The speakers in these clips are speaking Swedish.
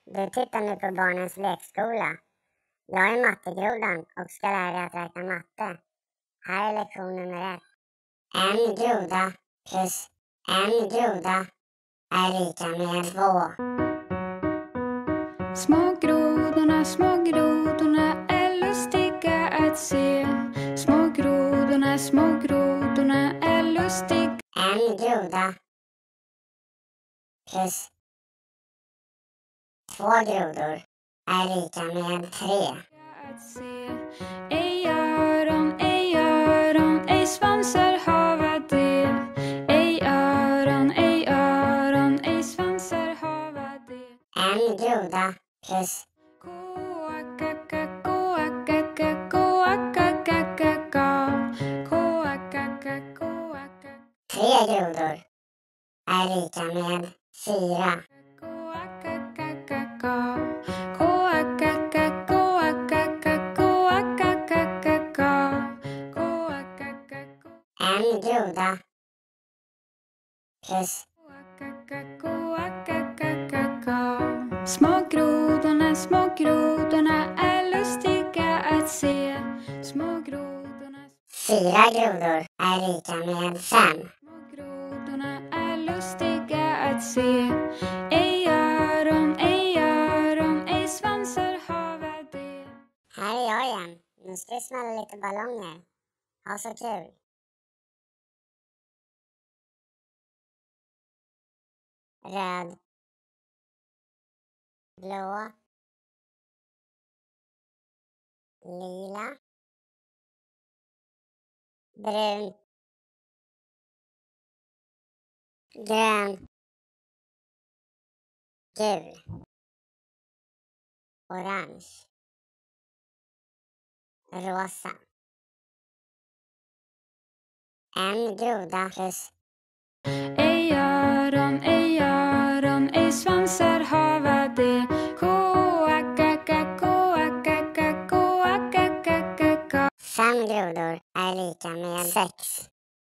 Du tittar nu på barnens lekskola. Jag är mattegrodan och ska lära dig att räkna matte. Här är lektion nummer 1. En groda plus en groda är lika med 2. Små grodorna är lustiga att se. Små grodorna är lustiga. En groda plus 2 grodor är lika med 3. Att se. Ej öron, ej svansar hava det. Ej öron, ej svansar hava det. En groda plus tre grodor är lika med 4. En groda plus Små grodorna är lustiga att se. Små grodorna 4 grodor är lika med 5. Små grodorna är lustiga att se. Ej öron, ej svansar hava det. Här är jag igen. Nu ska vi smälla lite ballonger. Ha så kul. Röd, blå, lila, brun, grön, gul, orange, rosa. En groda plus Ej öron, ej svansar hava det. Koakaka. 5 grodor är lika med 6.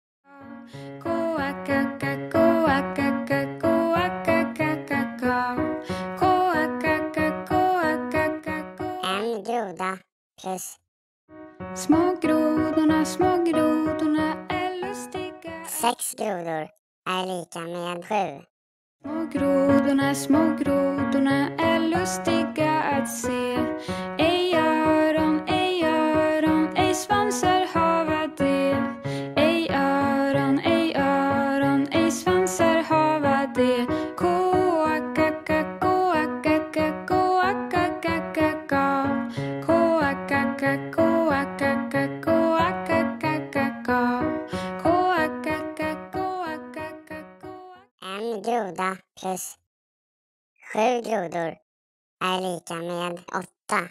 En groda plus Små grodorna är lustiga. 6 grodor är lika med 7. Små grodorna är lustiga att se. Ej öron, ej svansar hava det. Ej öron, ej svansar hava det. Koakaka. En groda plus 7 grodor är lika med 8.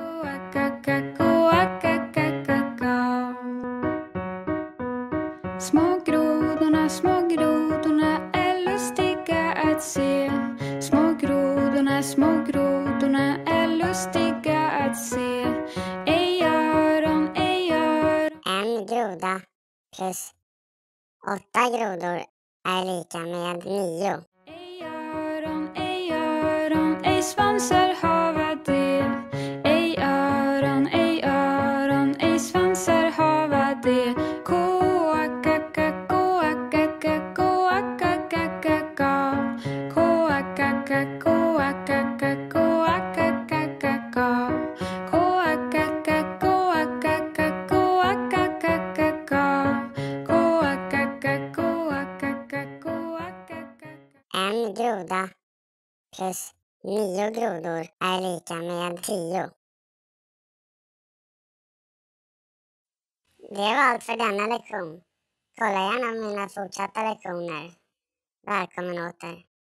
Små grodorna är lustiga att se. Små grodorna är lustiga att se. Ej öron. En groda plus 8 grodor är lika med 9. Ej öron, ej svansar hava det. Ej öron, ej svansar hava det. Koakaka. En groda plus 9 grodor är lika med 10. Det var allt för denna lektion. Kolla gärna mina fortsatta lektioner. Välkommen åter.